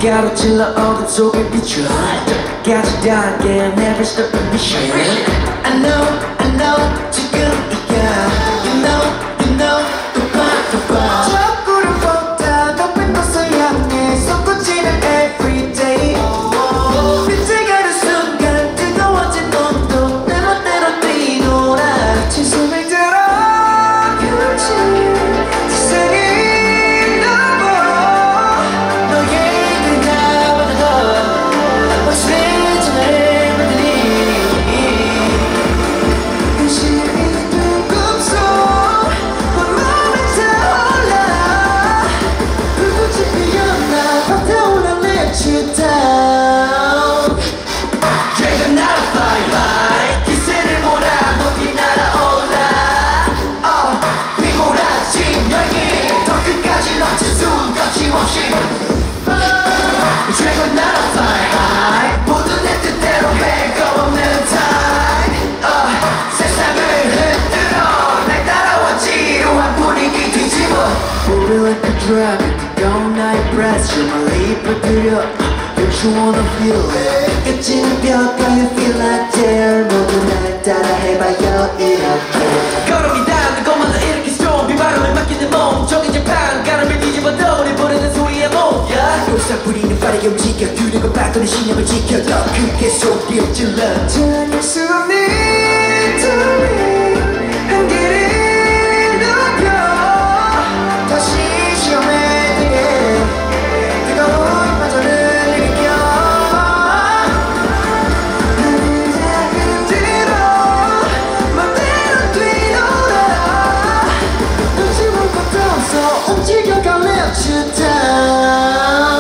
가로질러 어둠 속에 비춰 끝까지 닿게 Never stop the mission. I know 지금이야. You know 또 봐. 저 구름보다 높은 곳을 향해 솟구치는 everyday. 빛을 가는 순간 뜨거워진 온도 내 멋대로 뛰놀아. 진심을 들어 Dragon not a fly high 모두 내 뜻대로 해 겁 없는 time 세상을 흔들어 날 따라와 지루한 분위기 뒤집어 Moving like a dragon 뜨거운 나의 breath 주말이 들려 Don't you wanna feel it 끝지는 벽가에 feel like there 모두 날 따라 해봐요 이렇게 걸음이 닿는 것마다 이렇게 storm 비바람에 맡기는 몸 정해진 바람을 뒤집어도 우리 부르는 소리의 몸 울상 부리는 빠르게 움직여 두려고 바꾸는 신념을 지켜 더 크게 소리를 질러 전할 수 없는 둘이 한길을 높여 다시 시험에 되게 뜨거운 파도를 일으켜 나는 작은 뒤로 맘대로 뛰놀아 눈치 볼 것도 없어 움직여가 let you down.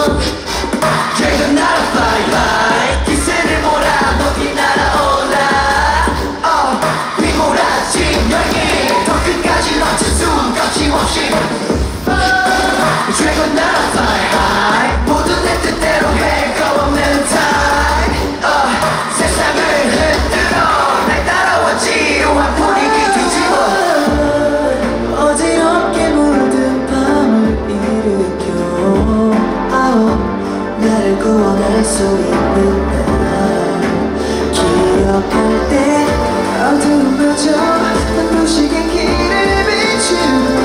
Dragon not a fly high 모두 내 뜻대로 해 겁 없는 time 세상을 흔들어 날 따라와 지루한 분위기 뒤집어 어지럽게 물든 밤을 일으켜 나를 구원할 수 있는 날 기억할 때 어두운 벼져 눈부시게 길을 비추고